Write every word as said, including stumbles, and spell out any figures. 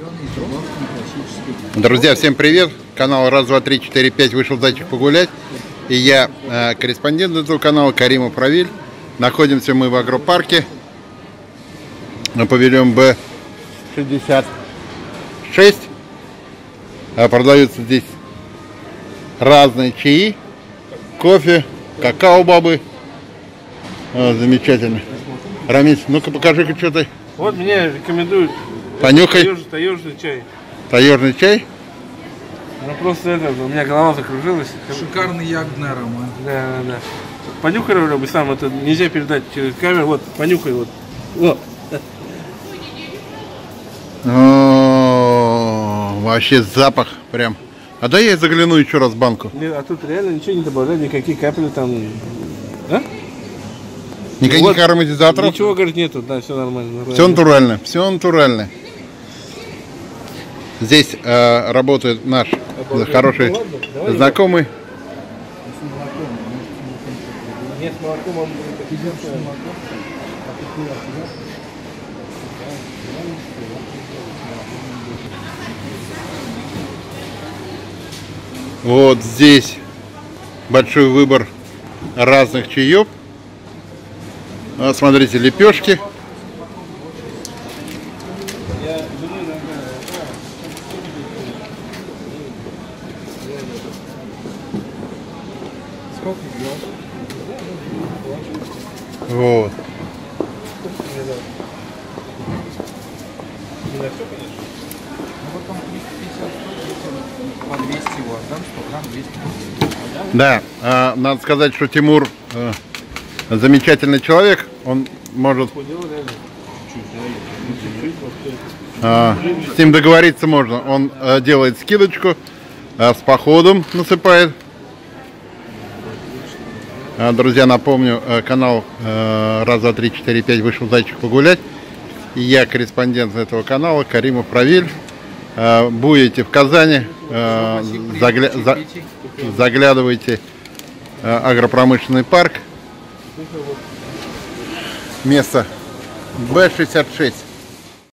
Друзья, всем привет! Канал раз, два, три, четыре, пять вышел зайчик погулять. И я, э, корреспондент этого канала, Каримов Равиль. Находимся мы в агропарке на павильон Б шестьдесят шесть. Продаются здесь разные чаи, кофе, какао-бобы. О, замечательно. Рамис, ну-ка покажи-ка, что ты. Вот мне рекомендуют. Понюхай. Таежный, таежный чай. Таежный чай? Ну просто это, у меня голова закружилась. Шикарный ягодный аромат. Да, да, да. Понюхай, бы сам, это нельзя передать через камеру. Вот, понюхай, вот. Вот. О, вообще запах прям. А дай я загляну еще раз в банку. А тут реально ничего не добавляют, никакие капли там. А? Никаких вот ароматизаторов? Ничего, говорит, нету, да, все нормально. Все натурально, все натурально. Здесь э, работает наш Обалдеть. хороший ну, ладно, давай знакомый. Нет, с молоком он Вот здесь большой выбор разных чаев. Смотрите, лепешки. Вот. Да, э, надо сказать, что Тимур э, замечательный человек. Он может э, с ним договориться можно. Он э, делает скидочку, э, с походом насыпает. Э, друзья, напомню, э, канал э, раз, два, три, четыре, пять вышел зайчик погулять. И я корреспондент этого канала, Каримов Равиль. Э, будете в Казани, э, загля... за... заглядывайте э, агропромышленный парк. Место Б шестьдесят шесть.